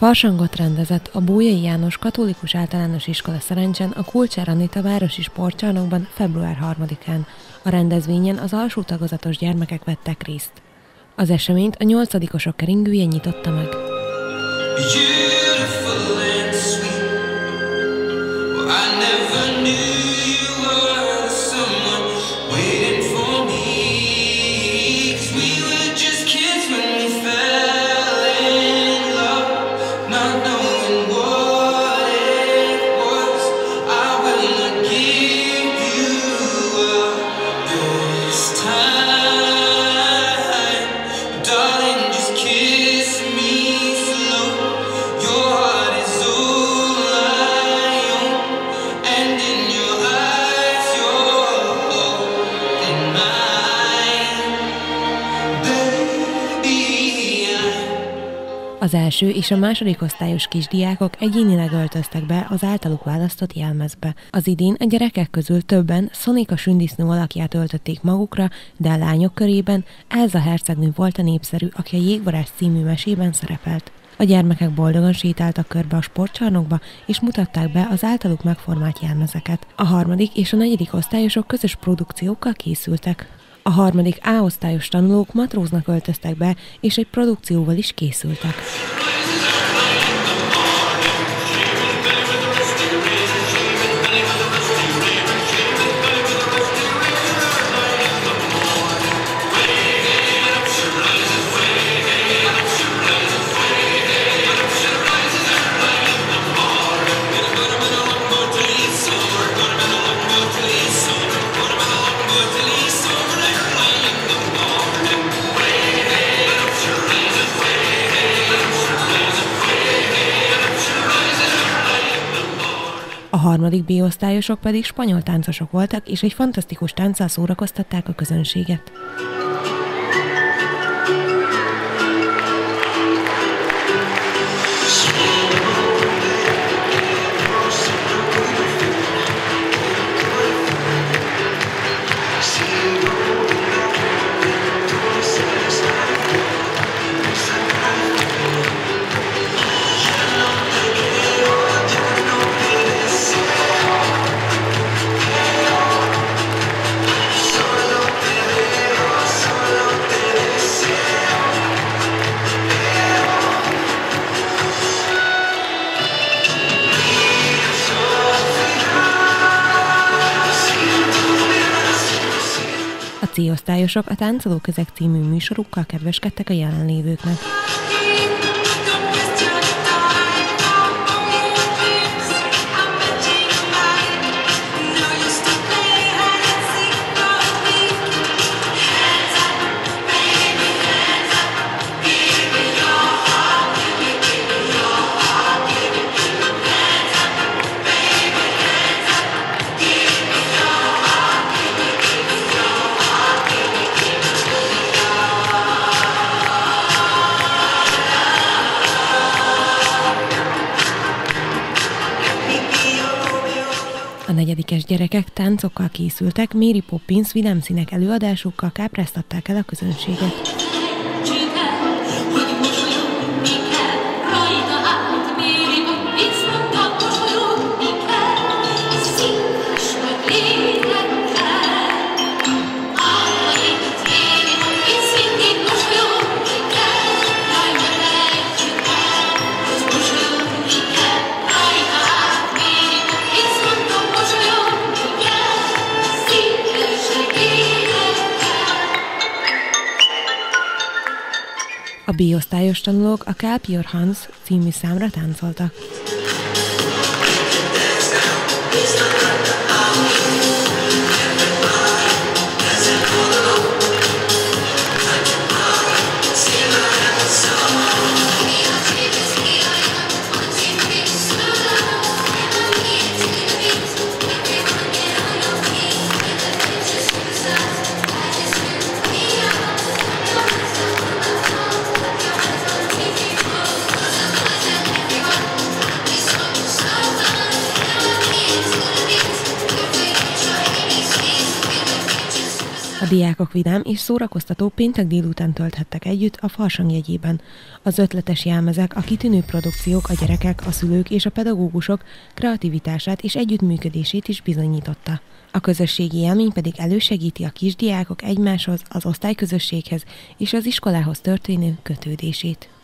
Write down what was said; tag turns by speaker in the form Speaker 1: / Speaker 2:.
Speaker 1: Farsangot rendezett a Bolyai János Katolikus Általános Iskola Szerencsen a Kulcsár Anita városi sportcsarnokban február 3-án. A rendezvényen az alsó tagozatos gyermekek vettek részt. Az eseményt a 8-osok keringője nyitotta meg. Az első és a második osztályos kisdiákok egyénileg öltöztek be az általuk választott jelmezbe. Az idén a gyerekek közül többen Szonika sündisznó alakját öltötték magukra, de a lányok körében Elza hercegnő volt a népszerű, aki a Jégvarázs című mesében szerepelt. A gyermekek boldogan sétáltak körbe a sportcsarnokba, és mutatták be az általuk megformált jelmezeket. A harmadik és a negyedik osztályosok közös produkciókkal készültek. A harmadik A osztályos tanulók matróznak öltöztek be, és egy produkcióval is készültek. A harmadik B-osztályosok pedig spanyol táncosok voltak, és egy fantasztikus tánccal szórakoztatták a közönséget. A C-osztályosok a Táncolók Ezek című műsorukkal kedveskedtek a jelenlévőknek. A negyedikes gyerekek táncokkal készültek, Mary Poppins villámszínek előadásukkal kápráztatták el a közönséget. A B-osztályos tanulók a Clap Your Hands című számra táncoltak. diákok vidám és szórakoztató péntek délután tölthettek együtt a Farsang jegyében. Az ötletes jelmezek, a kitűnő produkciók a gyerekek, a szülők és a pedagógusok kreativitását és együttműködését is bizonyította. A közösségi élmény pedig elősegíti a kisdiákok egymáshoz, az osztályközösséghez és az iskolához történő kötődését.